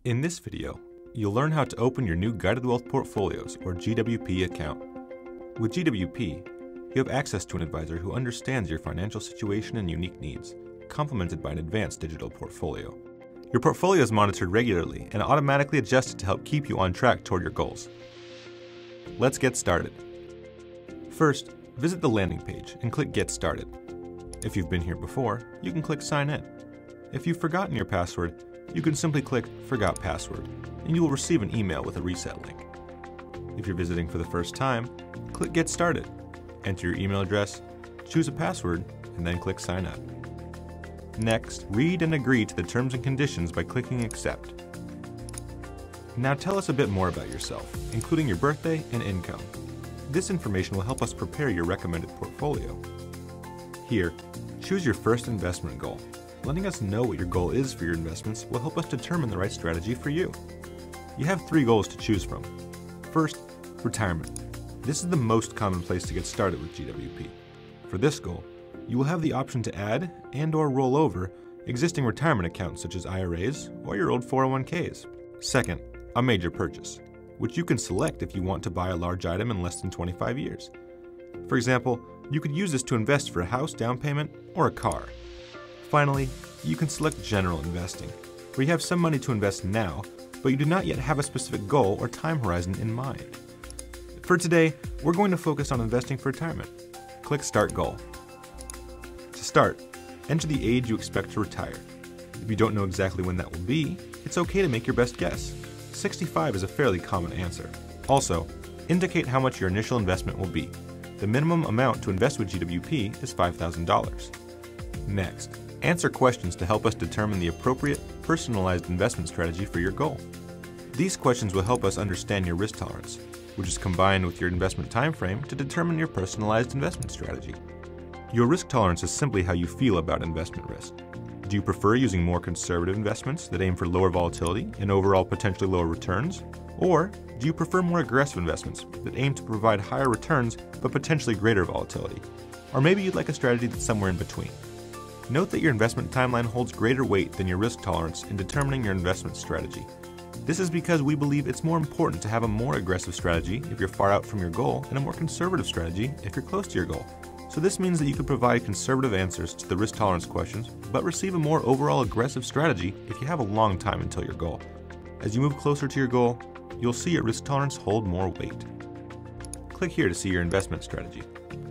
In this video, you'll learn how to open your new Guided Wealth Portfolios or GWP account. With GWP, you have access to an advisor who understands your financial situation and unique needs, complemented by an advanced digital portfolio. Your portfolio is monitored regularly and automatically adjusted to help keep you on track toward your goals. Let's get started. First, visit the landing page and click Get Started. If you've been here before, you can click Sign In. If you've forgotten your password, you can simply click Forgot Password, and you will receive an email with a reset link. If you're visiting for the first time, click Get Started. Enter your email address, choose a password, and then click Sign Up. Next, read and agree to the terms and conditions by clicking Accept. Now tell us a bit more about yourself, including your birthday and income. This information will help us prepare your recommended portfolio. Here, choose your first investment goal. Letting us know what your goal is for your investments will help us determine the right strategy for you. You have 3 goals to choose from. First, retirement. This is the most common place to get started with GWP. For this goal, you will have the option to add and/or roll over existing retirement accounts such as IRAs or your old 401ks. Second, a major purchase, which you can select if you want to buy a large item in less than 25 years. For example, you could use this to invest for a house down payment or a car. Finally, you can select general investing, where you have some money to invest now, but you do not yet have a specific goal or time horizon in mind. For today, we're going to focus on investing for retirement. Click Start Goal. To start, enter the age you expect to retire. If you don't know exactly when that will be, it's okay to make your best guess. 65 is a fairly common answer. Also, indicate how much your initial investment will be. The minimum amount to invest with GWP is $5,000. Next, answer questions to help us determine the appropriate, personalized investment strategy for your goal. These questions will help us understand your risk tolerance, which is combined with your investment time frame to determine your personalized investment strategy. Your risk tolerance is simply how you feel about investment risk. Do you prefer using more conservative investments that aim for lower volatility and overall potentially lower returns? Or do you prefer more aggressive investments that aim to provide higher returns but potentially greater volatility? Or maybe you'd like a strategy that's somewhere in between. Note that your investment timeline holds greater weight than your risk tolerance in determining your investment strategy. This is because we believe it's more important to have a more aggressive strategy if you're far out from your goal and a more conservative strategy if you're close to your goal. So this means that you could provide conservative answers to the risk tolerance questions, but receive a more overall aggressive strategy if you have a long time until your goal. As you move closer to your goal, you'll see your risk tolerance hold more weight. Click here to see your investment strategy.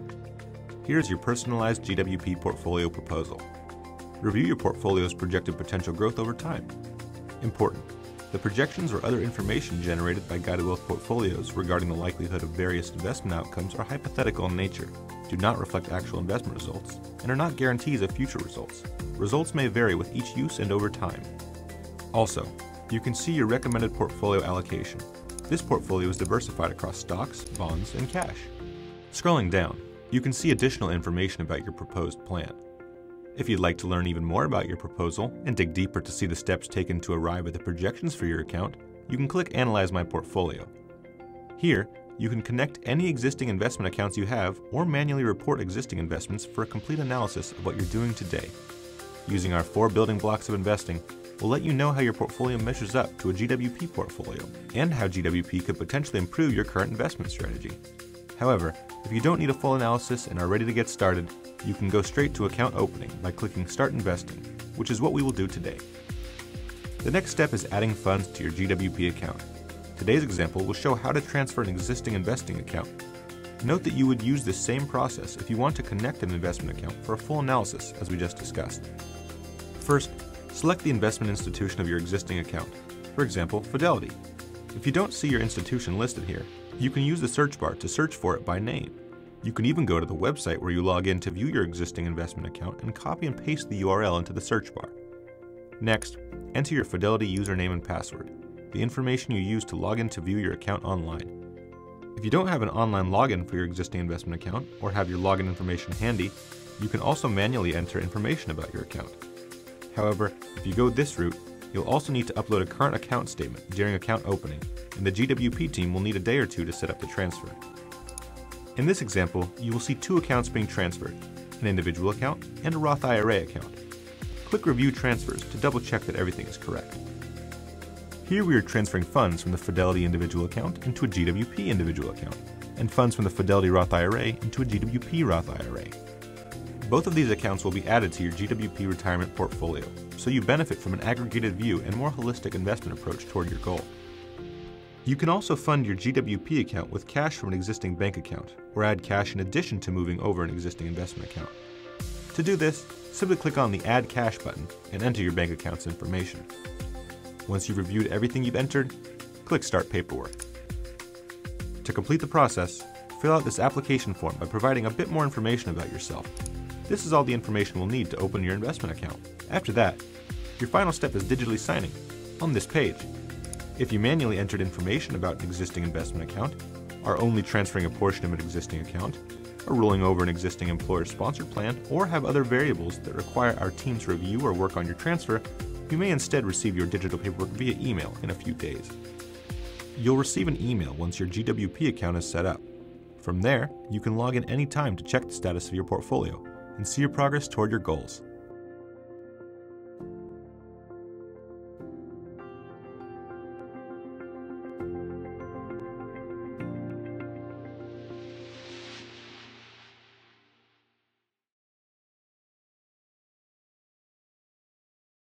Here's your personalized GWP portfolio proposal. Review your portfolio's projected potential growth over time. Important: the projections or other information generated by Guided Wealth Portfolios regarding the likelihood of various investment outcomes are hypothetical in nature, do not reflect actual investment results, and are not guarantees of future results. Results may vary with each use and over time. Also, you can see your recommended portfolio allocation. This portfolio is diversified across stocks, bonds, and cash. Scrolling down, you can see additional information about your proposed plan. If you'd like to learn even more about your proposal and dig deeper to see the steps taken to arrive at the projections for your account, you can click Analyze My Portfolio. Here, you can connect any existing investment accounts you have or manually report existing investments for a complete analysis of what you're doing today. Using our 4 building blocks of investing, we'll let you know how your portfolio measures up to a GWP portfolio and how GWP could potentially improve your current investment strategy. However, if you don't need a full analysis and are ready to get started, you can go straight to account opening by clicking Start Investing, which is what we will do today. The next step is adding funds to your GWP account. Today's example will show how to transfer an existing investing account. Note that you would use the same process if you want to connect an investment account for a full analysis, as we just discussed. First, select the investment institution of your existing account, for example, Fidelity. If you don't see your institution listed here, you can use the search bar to search for it by name. You can even go to the website where you log in to view your existing investment account and copy and paste the URL into the search bar. Next, enter your Fidelity username and password, the information you use to log in to view your account online. If you don't have an online login for your existing investment account or have your login information handy, you can also manually enter information about your account. However, if you go this route, you'll also need to upload a current account statement during account opening, and the GWP team will need a day or 2 to set up the transfer. In this example, you will see 2 accounts being transferred, an individual account and a Roth IRA account. Click Review Transfers to double check that everything is correct. Here we are transferring funds from the Fidelity individual account into a GWP individual account, and funds from the Fidelity Roth IRA into a GWP Roth IRA. Both of these accounts will be added to your GWP retirement portfolio, so you benefit from an aggregated view and more holistic investment approach toward your goal. You can also fund your GWP account with cash from an existing bank account, or add cash in addition to moving over an existing investment account. To do this, simply click on the Add Cash button and enter your bank account's information. Once you've reviewed everything you've entered, click Start Paperwork. To complete the process, fill out this application form by providing a bit more information about yourself. This is all the information we'll need to open your investment account. After that, your final step is digitally signing on this page. If you manually entered information about an existing investment account, are only transferring a portion of an existing account, are rolling over an existing employer-sponsored plan, or have other variables that require our team to review or work on your transfer, you may instead receive your digital paperwork via email in a few days. You'll receive an email once your GWP account is set up. From there, you can log in anytime to check the status of your portfolio and see your progress toward your goals.